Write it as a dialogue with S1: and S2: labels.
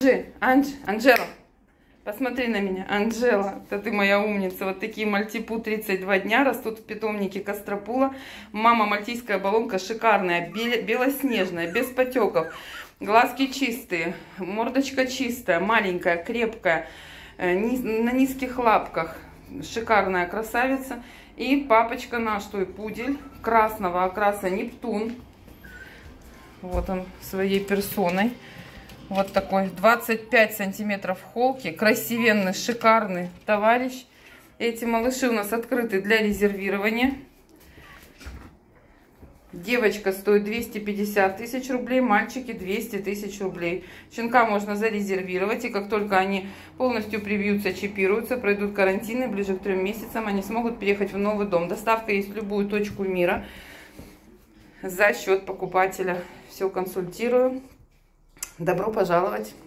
S1: Анжела, посмотри на меня. Анжела, это ты моя умница. Вот такие мальтипу 32 дня растут в питомнике Костропула. Мама мальтийская баллонка шикарная, белоснежная, без потеков. Глазки чистые, мордочка чистая, маленькая, крепкая, на низких лапках. Шикарная красавица. И папочка наш, той пудель, красного окраса Нептун. Вот он своей персоной. Вот такой 25 сантиметров холки. Красивенный, шикарный товарищ. Эти малыши у нас открыты для резервирования. Девочка стоит 250 тысяч рублей, мальчики 200 тысяч рублей. Щенка можно зарезервировать, и как только они полностью привьются, чипируются, пройдут карантины, ближе к 3 месяцам, они смогут переехать в новый дом. Доставка есть в любую точку мира за счет покупателя. Все консультирую. Добро пожаловать!